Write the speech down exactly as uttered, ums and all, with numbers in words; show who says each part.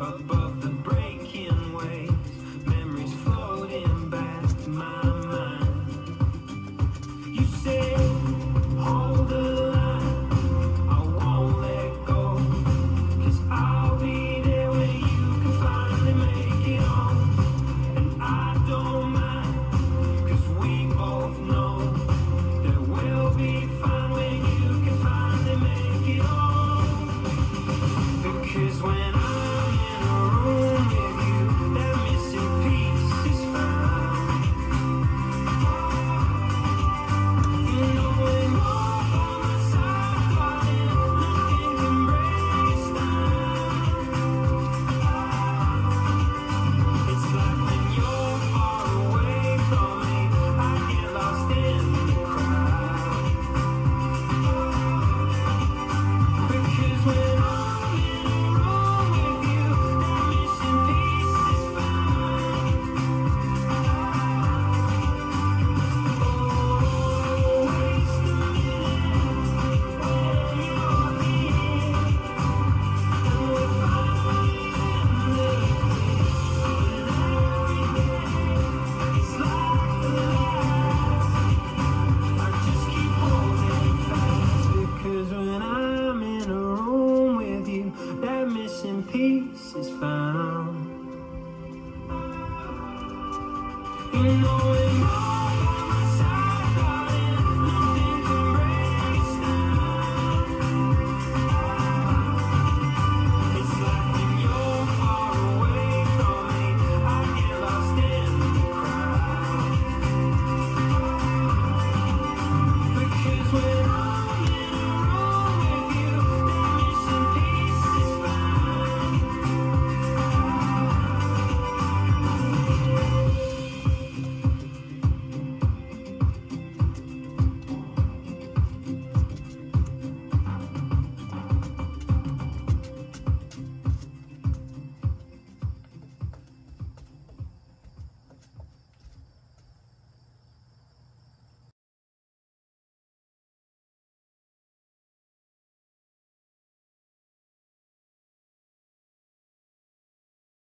Speaker 1: above the breaking waves, memories floating back to my mind. You say, hold the line, I won't let go, 'cause I'll be there when you can finally make it home. And I don't mind, 'cause we both know that we'll be fine when you can finally make it home. Because when I'm in a room with you, that missing piece is found. You know when you're by my side, darling, nothing can break us down. It's like when you're far away from me, I get lost in the crowd. Because when I'm in a room with you, that missing piece is found. Oh, waste a minute when you're here, and we're finally in the place. When every day is like the last, I just keep holding fast. Because when I'm in a room with you, that missing piece is found. You know